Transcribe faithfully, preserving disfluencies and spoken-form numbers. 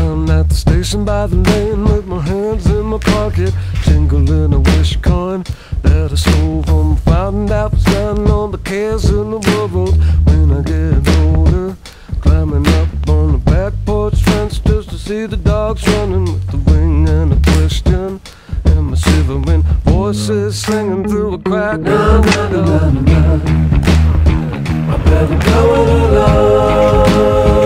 Down at the station by the lane with my hands in my pocket, jingling a wish coin that I stole from a fountain that was down on the cares in the world. When I get older, climbing up on the back porch fence just to see the dogs running with the ring and a question, and my shivering voices singing through a crack. Na, na, na, na, na. I better go it alone.